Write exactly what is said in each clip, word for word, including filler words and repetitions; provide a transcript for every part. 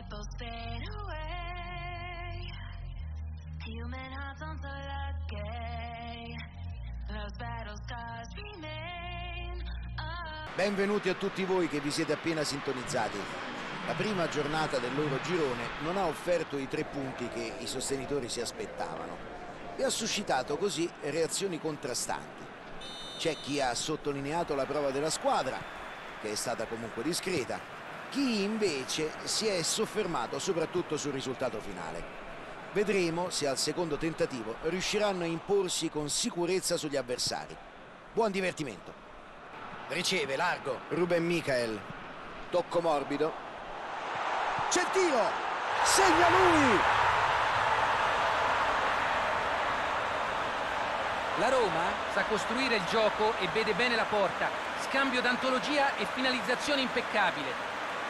both fade away. Human hearts aren't so lucky. Those battle scars remain. Oh. Benvenuti a tutti voi che vi siete appena sintonizzati. La prima giornata del loro girone non ha offerto i tre punti che i sostenitori si aspettavano e ha suscitato così reazioni contrastanti. C'è chi ha sottolineato la prova della squadra, che è stata comunque discreta, chi invece si è soffermato soprattutto sul risultato finale. Vedremo se al secondo tentativo riusciranno a imporsi con sicurezza sugli avversari. Buon divertimento. Riceve largo Ruben Michael, tocco morbido, c'è il tiro, segna lui! La Roma sa costruire il gioco e vede bene la porta, scambio d'antologia e finalizzazione impeccabile.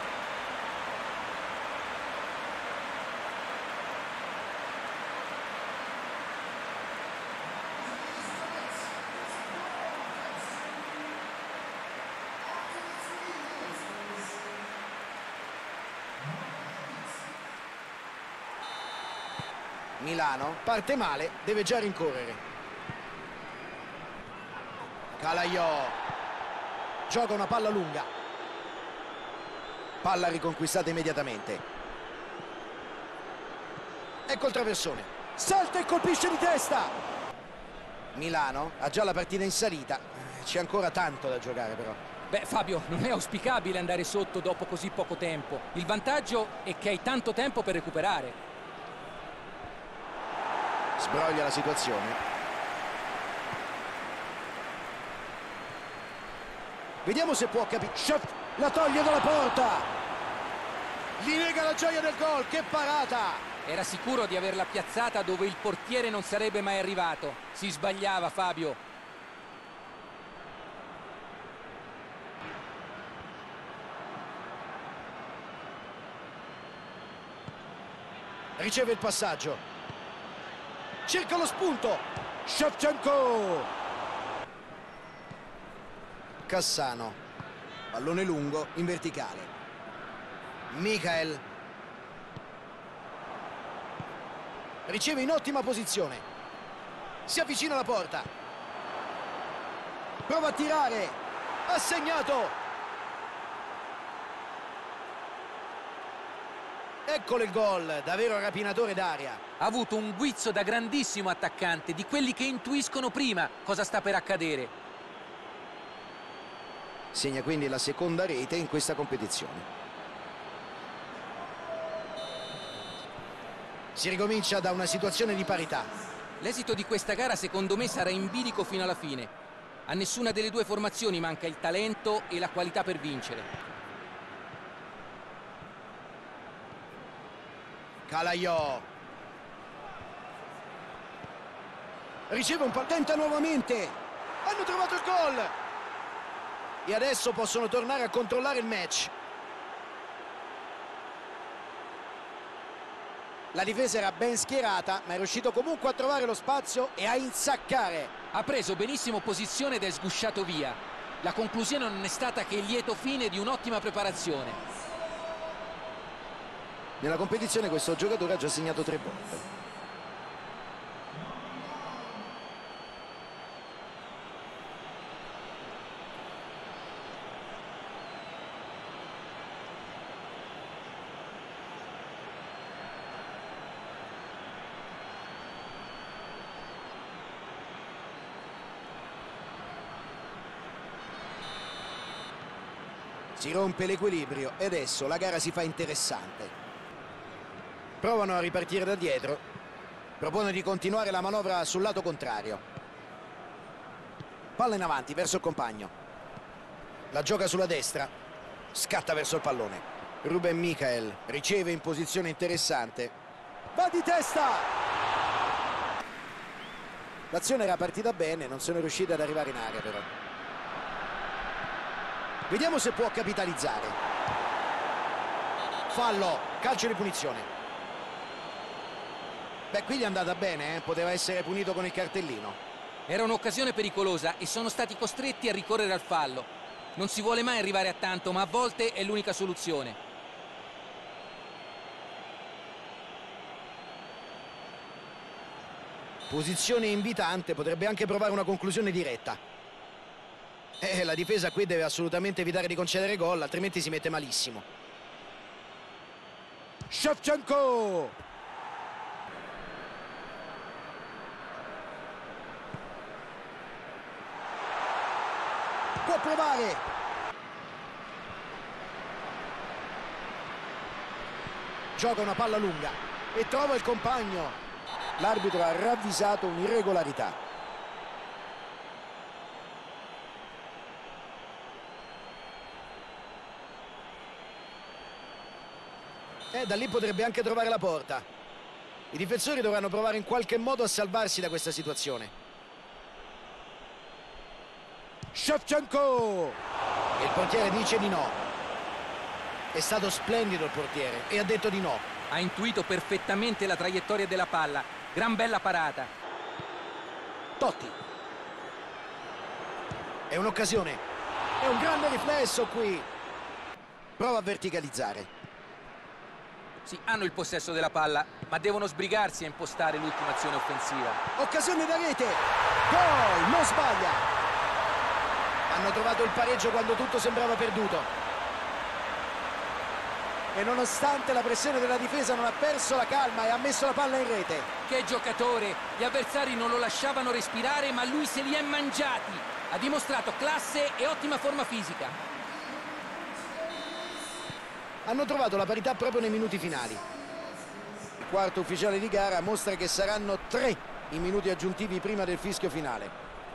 Milano parte male, deve già rincorrere. Calaiò gioca una palla lunga, palla riconquistata immediatamente. Ecco il traversone, salta e colpisce di testa. Milano ha già la partita in salita, c'è ancora tanto da giocare però. Beh Fabio, non è auspicabile andare sotto dopo così poco tempo. Il vantaggio è che hai tanto tempo per recuperare. Sbroglia la situazione. Vediamo se può capire. La toglie dalla porta. Gli nega la gioia del gol. Che parata! Era sicuro di averla piazzata dove il portiere non sarebbe mai arrivato. Si sbagliava Fabio. Riceve il passaggio. Cerca lo spunto. Shevchenko. Cassano. Pallone lungo in verticale. Michael. Riceve in ottima posizione. Si avvicina alla porta. Prova a tirare. Ha segnato. Eccolo il gol, davvero rapinatore d'aria. Ha avuto un guizzo da grandissimo attaccante, di quelli che intuiscono prima cosa sta per accadere. Segna quindi la seconda rete in questa competizione. Si ricomincia da una situazione di parità. L'esito di questa gara secondo me sarà in bilico fino alla fine. A nessuna delle due formazioni manca il talento e la qualità per vincere. Calaiò riceve un pallone, tenta nuovamente, hanno trovato il gol e adesso possono tornare a controllare il match. La difesa era ben schierata ma è riuscito comunque a trovare lo spazio e a insaccare. Ha preso benissimo posizione ed è sgusciato via. La conclusione non è stata che il lieto fine di un'ottima preparazione. Nella competizione questo giocatore ha già segnato tre volte. Si rompe l'equilibrio e adesso la gara si fa interessante. Provano a ripartire da dietro, propone di continuare la manovra sul lato contrario. Palla in avanti verso il compagno, la gioca sulla destra, scatta verso il pallone. Ruben Michael riceve in posizione interessante, va di testa. L'azione era partita bene, non sono riusciti ad arrivare in area però. Vediamo se può capitalizzare. Fallo, calcio di punizione. Beh, qui gli è andata bene, eh? Poteva essere punito con il cartellino. Era un'occasione pericolosa e sono stati costretti a ricorrere al fallo. Non si vuole mai arrivare a tanto, ma a volte è l'unica soluzione. Posizione invitante, potrebbe anche provare una conclusione diretta. Eh, la difesa qui deve assolutamente evitare di concedere gol, altrimenti si mette malissimo. Shevchenko! Può provare! Gioca una palla lunga e trova il compagno. L'arbitro ha ravvisato un'irregolarità. E da lì potrebbe anche trovare la porta. I difensori dovranno provare in qualche modo a salvarsi da questa situazione. Shevchenko! E il portiere dice di no. È stato splendido il portiere e ha detto di no. Ha intuito perfettamente la traiettoria della palla. Gran bella parata. Totti. È un'occasione. È un grande riflesso qui. Prova a verticalizzare. Sì, hanno il possesso della palla, ma devono sbrigarsi a impostare l'ultima azione offensiva. Occasione da rete. Gol, non sbaglia. Hanno trovato il pareggio quando tutto sembrava perduto. E nonostante la pressione della difesa non ha perso la calma e ha messo la palla in rete. Che giocatore! Gli avversari non lo lasciavano respirare, ma lui se li è mangiati. Ha dimostrato classe e ottima forma fisica. Hanno trovato la parità proprio nei minuti finali. Il quarto ufficiale di gara mostra che saranno tre i minuti aggiuntivi prima del fischio finale.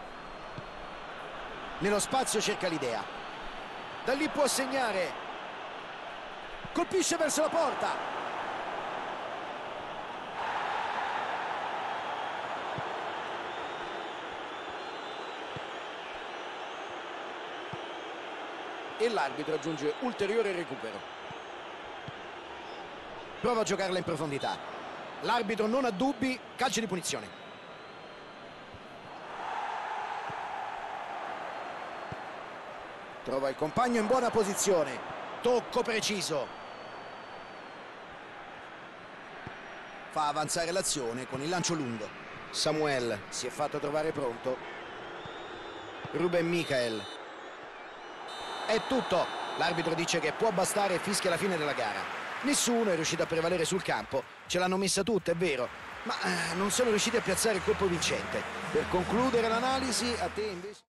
Nello spazio cerca l'idea. Da lì può segnare. Colpisce verso la porta. E l'arbitro aggiunge ulteriore recupero. Prova a giocarla in profondità. L'arbitro non ha dubbi, calcio di punizione. Trova il compagno in buona posizione. Tocco preciso. Fa avanzare l'azione con il lancio lungo. Samuel si è fatto trovare pronto. Ruben Michael. È tutto. L'arbitro dice che può bastare e fischia la fine della gara. Nessuno è riuscito a prevalere sul campo. Ce l'hanno messa tutta, è vero, ma eh, non sono riusciti a piazzare il colpo vincente. Per concludere l'analisi, a te invece...